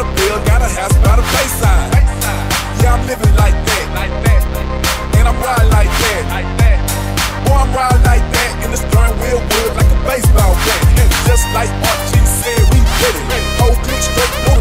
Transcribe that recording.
bill, got a house by the bayside. Yeah, I'm living like that, and I'm riding like that. Boy, I'm riding like that, and the steering wheel wood like a baseball bat. And just like Archie said, we did it. Whole click straight.